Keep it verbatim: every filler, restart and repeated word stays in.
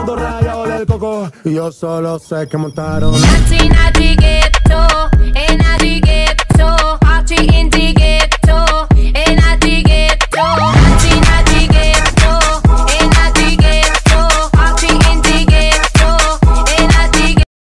Rayado del coco, yo solo sé que montaron. Nati, nati, que